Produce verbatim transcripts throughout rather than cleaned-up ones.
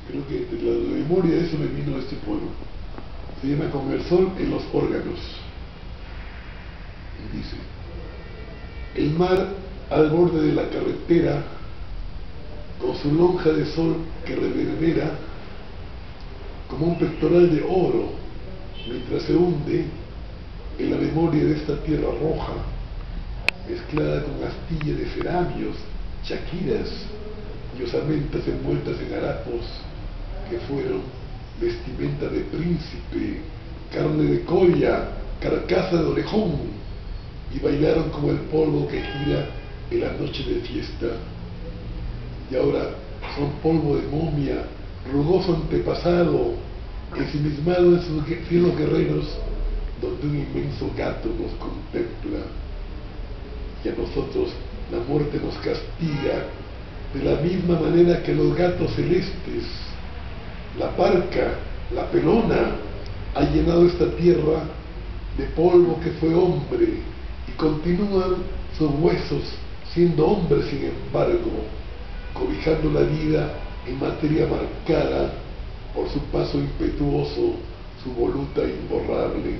Creo que de la, la memoria de eso me vino este pueblo. Se llama Con el sol en los órganos. Y dice: el mar al borde de la carretera, con su lonja de sol que reverbera como un pectoral de oro, mientras se hunde en la memoria de esta tierra roja, mezclada con astilla de ceramios, chaquiras y osamentas envueltas en harapos que fueron vestimenta de príncipe, carne de colla, carcasa de orejón, y bailaron como el polvo que gira en la noche de fiesta. Y ahora son polvo de momia, rugoso antepasado, ensimismado en sus cielos guerreros, donde un inmenso gato nos contempla. Y a nosotros la muerte nos castiga de la misma manera que los gatos celestes. La parca, la pelona, ha llenado esta tierra de polvo que fue hombre, y continúan sus huesos siendo hombres sin embargo, cobijando la vida en materia marcada por su paso impetuoso, su voluta imborrable.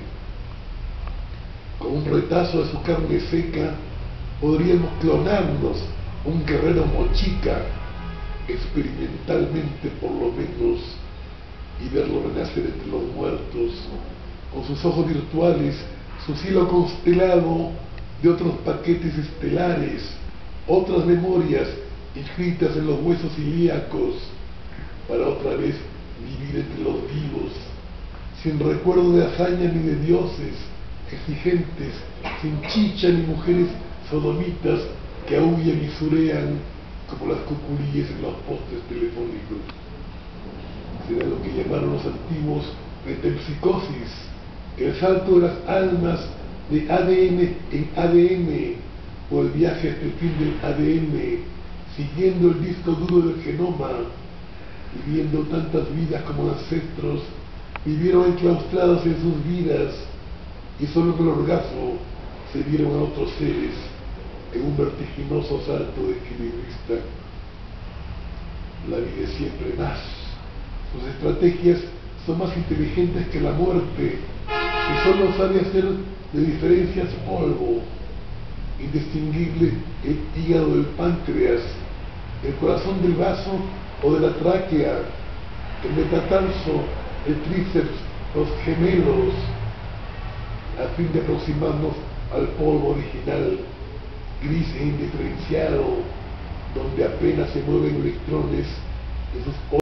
Con un retazo de su carne seca podríamos clonarnos un guerrero mochica, experimentalmente por lo menos, y verlo renacer entre los muertos, con sus ojos virtuales, su cielo constelado de otros paquetes estelares, otras memorias inscritas en los huesos ilíacos, para otra vez vivir entre los vivos, sin recuerdo de hazaña ni de dioses exigentes, sin chicha ni mujeres sodomitas que aúllan y surean como las cucuríes en los postes telefónicos. Será lo que llamaron los antiguos metempsicosis, el salto de las almas de A D N en A D N, o el viaje hasta el fin del A D N, siguiendo el disco duro del genoma, viviendo tantas vidas como ancestros vivieron enclaustrados en sus vidas, y solo con el orgasmo se vieron a otros seres en un vertiginoso salto de equilibrista. La vida es siempre más. Sus estrategias son más inteligentes que la muerte, y solo sabe hacer de diferencias polvo, indistinguible el hígado del páncreas, el corazón del vaso o de la tráquea, el metatarso, el tríceps, los gemelos, a fin de aproximarnos al polvo original, gris e indiferenciado, donde apenas se mueven electrones de sus